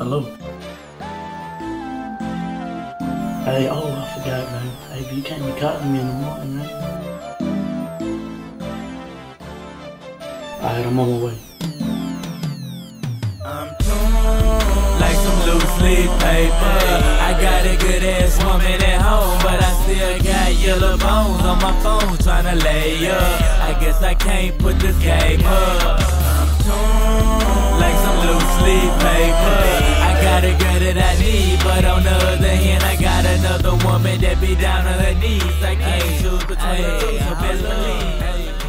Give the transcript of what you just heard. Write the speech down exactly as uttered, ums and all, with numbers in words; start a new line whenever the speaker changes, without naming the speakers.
Hello. Hey, oh, I forgot, man. Hey, you can't be calling me in the morning, man. Alright, I'm on my way.
I'm torn like some loose leaf paper. I got a good ass woman at home, but I still got yellow bones on my phone tryna lay up. I guess I can't put this game up. I'm torn like some loose leaf paper. I got a girl that I need, but on the other hand, I got another woman that be down on her knees. I can't choose between the two, so best believe.